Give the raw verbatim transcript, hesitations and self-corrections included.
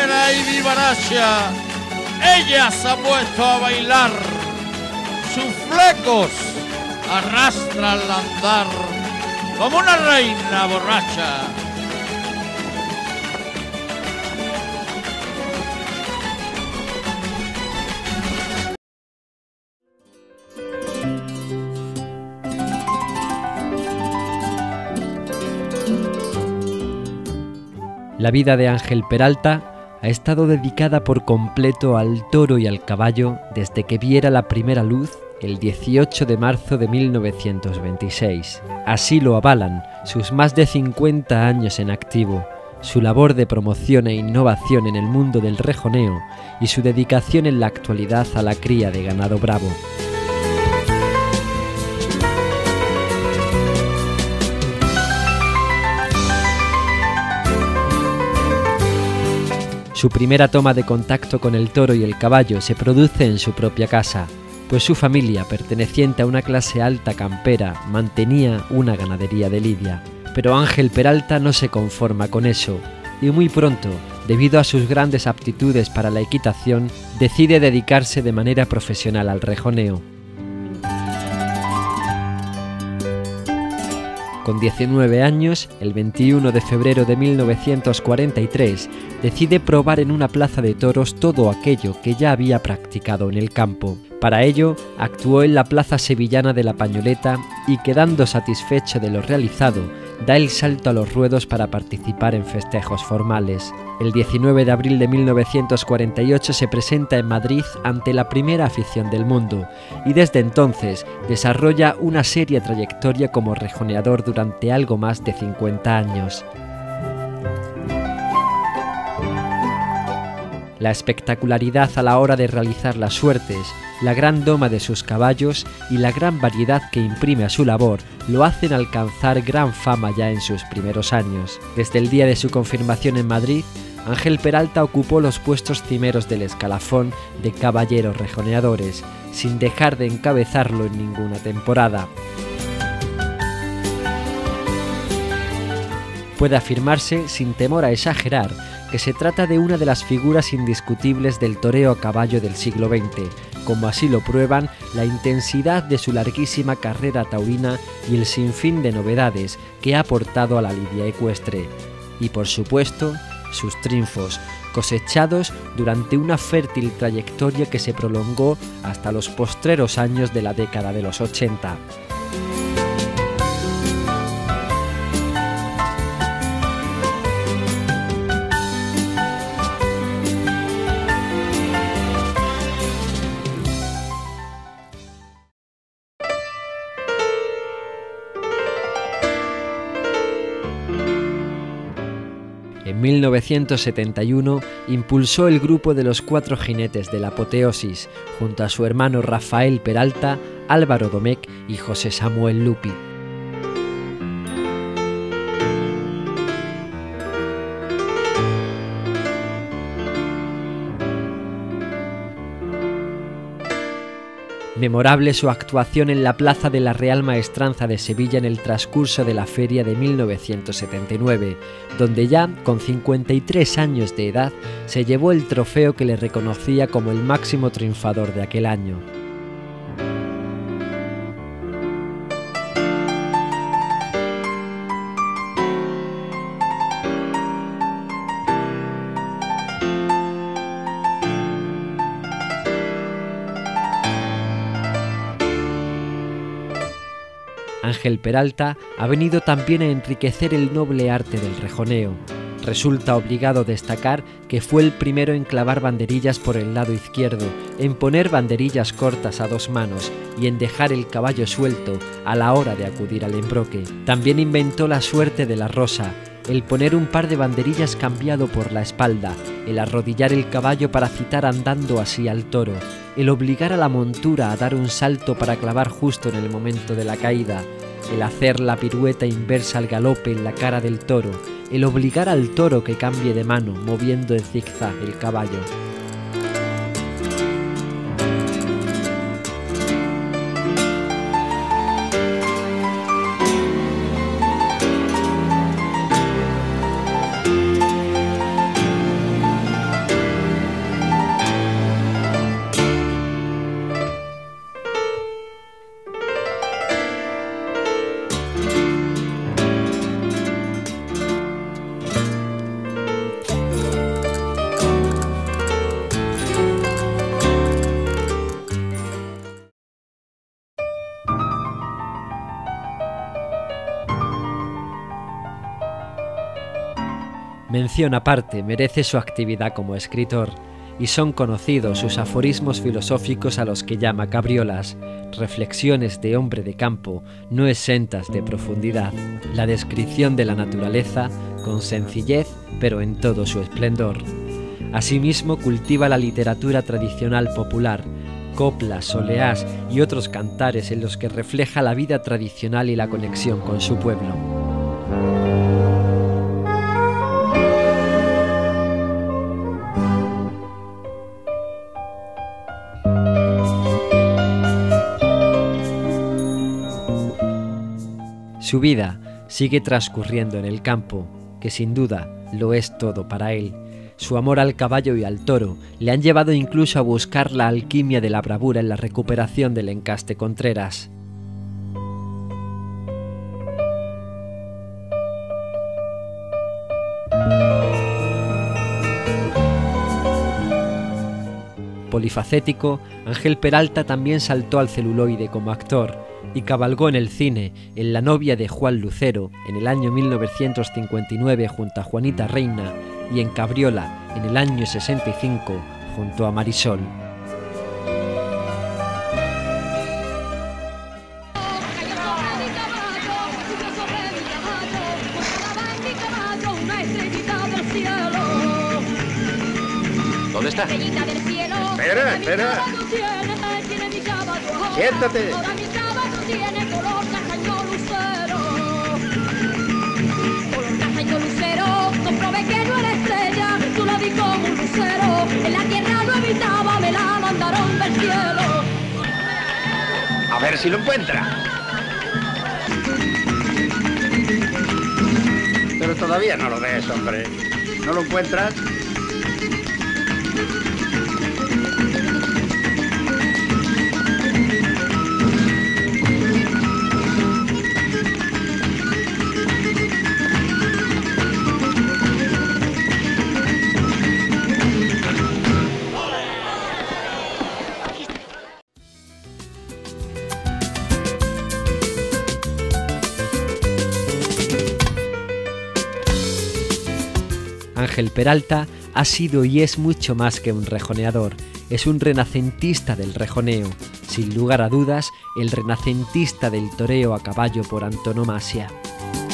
negra y vivaracha, ella se ha puesto a bailar. Sus flecos arrastran al andar como una reina borracha. La vida de Ángel Peralta ha estado dedicada por completo al toro y al caballo desde que viera la primera luz el dieciocho de marzo de mil novecientos veintiséis. Así lo avalan sus más de cincuenta años en activo, su labor de promoción e innovación en el mundo del rejoneo y su dedicación en la actualidad a la cría de ganado bravo. Su primera toma de contacto con el toro y el caballo se produce en su propia casa, pues su familia, perteneciente a una clase alta campera, mantenía una ganadería de lidia. Pero Ángel Peralta no se conforma con eso, y muy pronto, debido a sus grandes aptitudes para la equitación, decide dedicarse de manera profesional al rejoneo. Con diecinueve años, el veintiuno de febrero de mil novecientos cuarenta y tres, decide probar en una plaza de toros todo aquello que ya había practicado en el campo. Para ello, actuó en la plaza sevillana de la Pañoleta y, quedando satisfecho de lo realizado, da el salto a los ruedos para participar en festejos formales. El diecinueve de abril de mil novecientos cuarenta y ocho se presenta en Madrid ante la primera afición del mundo y desde entonces desarrolla una seria trayectoria como rejoneador durante algo más de cincuenta años. La espectacularidad a la hora de realizar las suertes, la gran doma de sus caballos y la gran variedad que imprime a su labor lo hacen alcanzar gran fama ya en sus primeros años. Desde el día de su confirmación en Madrid, Ángel Peralta ocupó los puestos cimeros del escalafón de caballeros rejoneadores, sin dejar de encabezarlo en ninguna temporada. Puede afirmarse, sin temor a exagerar, que se trata de una de las figuras indiscutibles del toreo a caballo del siglo veinte, como así lo prueban la intensidad de su larguísima carrera taurina y el sinfín de novedades que ha aportado a la lidia ecuestre. Y por supuesto, sus triunfos, cosechados durante una fértil trayectoria que se prolongó hasta los postreros años de la década de los ochenta. En mil novecientos setenta y uno impulsó el grupo de los Cuatro Jinetes de la Apoteosis, junto a su hermano Rafael Peralta, Álvaro Domecq y José Samuel Lupi. Memorable su actuación en la Plaza de la Real Maestranza de Sevilla en el transcurso de la feria de mil novecientos setenta y nueve, donde ya, con cincuenta y tres años de edad, se llevó el trofeo que le reconocía como el máximo triunfador de aquel año. Ángel Peralta ha venido también a enriquecer el noble arte del rejoneo. Resulta obligado destacar que fue el primero en clavar banderillas por el lado izquierdo, en poner banderillas cortas a dos manos y en dejar el caballo suelto a la hora de acudir al embroque. También inventó la suerte de la rosa, el poner un par de banderillas cambiado por la espalda, el arrodillar el caballo para citar andando así al toro, el obligar a la montura a dar un salto para clavar justo en el momento de la caída, el hacer la pirueta inversa al galope en la cara del toro, el obligar al toro que cambie de mano moviendo en zigzag el caballo. Mención aparte merece su actividad como escritor, y son conocidos sus aforismos filosóficos a los que llama cabriolas, reflexiones de hombre de campo no exentas de profundidad, la descripción de la naturaleza con sencillez pero en todo su esplendor. Asimismo cultiva la literatura tradicional popular, coplas, soleás y otros cantares en los que refleja la vida tradicional y la conexión con su pueblo. Su vida sigue transcurriendo en el campo, que sin duda lo es todo para él. Su amor al caballo y al toro le han llevado incluso a buscar la alquimia de la bravura en la recuperación del encaste Contreras. Polifacético, Ángel Peralta también saltó al celuloide como actor y cabalgó en el cine en La novia de Juan Lucero en el año mil novecientos cincuenta y nueve junto a Juanita Reina y en Cabriola en el año sesenta y cinco junto a Marisol. ¿Dónde está? Espera, espera. Siéntate. Tiene color castaño lucero, color castaño lucero, comprobé que no era estrella, tú la vi como un lucero, en la tierra no habitaba, me la mandaron del cielo. A ver si lo encuentra. Pero todavía no lo ves, hombre. ¿No lo encuentras? Ángel Peralta ha sido y es mucho más que un rejoneador, es un renacentista del rejoneo, sin lugar a dudas, el renacentista del toreo a caballo por antonomasia.